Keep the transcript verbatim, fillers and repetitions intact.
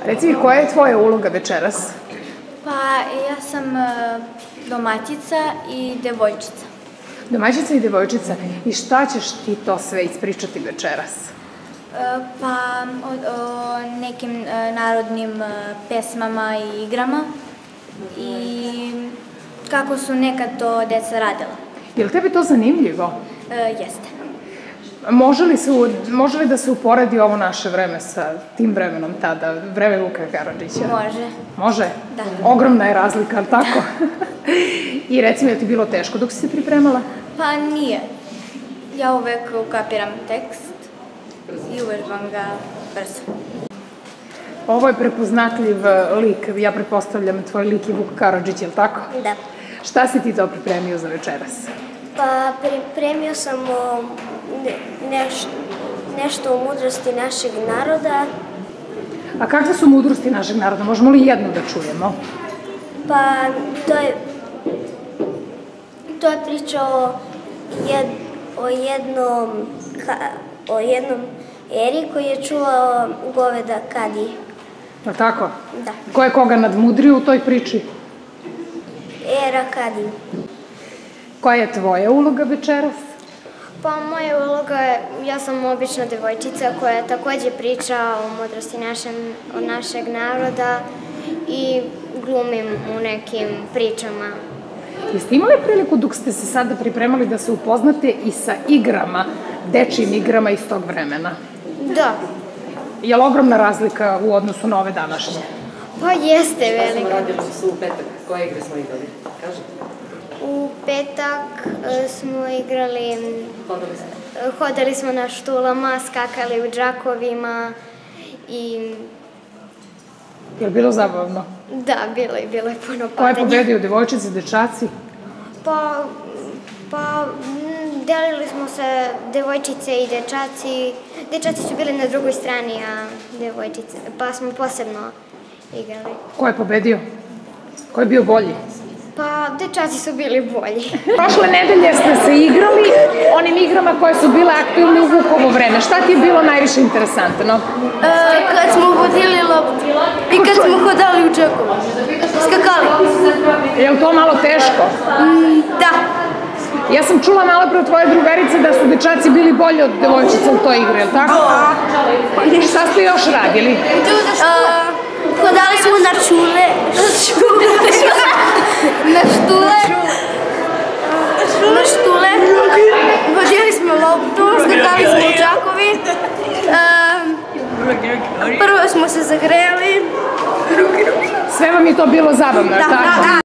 Reci mi, koja je tvoja uloga večeras? Pa ja sam domaćica i devojčica. Domaćica i devojčica. I šta ćeš ti to sve ispričati večeras? Pa o nekim narodnim pesmama i igrama i kako su nekad to deca radila. Je li tebi to zanimljivo? Jeste. Može li da se uporedi ovo naše vreme sa tim vremenom tada, vreme Vuka Karadžića? Može. Može? Da. Ogromna je razlika, ali tako? I reci mi, je ti bilo teško dok si se pripremala? Pa nije. Ja uvek ukapiram tekst i uvežbam ga brzo. Ovo je prepoznatljiv lik, ja pretpostavljam tvoj lik je Vuk Karadžić, je li tako? Da. Šta si ti to pripremio za večeras? Pa pripremio sam nešto o mudrosti našeg naroda. A kakve su mudrosti našeg naroda? Možemo li jednu da čujemo? Pa to je to je priča o jednom o jednom eri koji je čuvao goveda Kadije. Je li tako? Da. Ko je koga nadmudrio u toj priči? Era Kadije. Koja je tvoja uloga večeras? Pa moja uloga je, ja sam obična devojčica koja takođe priča o mudrosti našeg naroda i glumim u nekim pričama. Jeste imali priliku dok ste se sada pripremali da se upoznate i sa igrama, dečijim igrama iz tog vremena? Da. Je li ogromna razlika u odnosu na ove današnje? Pa jeste velika. Šta smo radili u petak? Koje igre smo igrali? Kaži. U petak smo igrali, Hodali smo? Hodali smo na štulama, skakali u džakovima i... Je li bilo zabavno? Da, bilo je, bilo je puno padanja. Ko je pobedio, devojčice, dečaci? Pa, pa, delili smo se devojčice i dečaci. Dečaci su bili na drugoj strani, a devojčice, pa smo posebno igrali. Ko je pobedio? Ko je bio bolji? Pa, dečaci su bili bolji. Prošle nedelje ste se igrali onim igrama koje su bile aktivne u Vukovo vreme. Šta ti je bilo najviše interesantno? Kad smo vodili loptu i kad smo hodali u džakovu. Skakali. Je li to malo teško? Da. Ja sam čula malo pre tvoje drugarice da su dečaci bili bolji od devojčica u toj igri, je li tako? Da. Šta ste još radili? Hodali smo na čule. Na štule. Na štule. Vodili smo loptu, skakali smo u džakovi. Prvo smo se zagrejali. Sve vam je to bilo zabavno, je li tako?